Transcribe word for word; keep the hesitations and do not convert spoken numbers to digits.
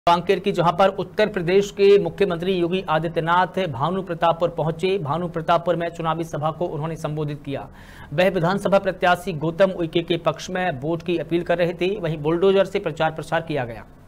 कांकेर की जहां पर उत्तर प्रदेश के मुख्यमंत्री योगी आदित्यनाथ भानु प्रतापपुर पहुंचे। भानु प्रतापपुर में चुनावी सभा को उन्होंने संबोधित किया। वह विधानसभा प्रत्याशी गौतम उइके के पक्ष में वोट की अपील कर रहे थे। वहीं बुलडोजर से प्रचार प्रसार किया गया।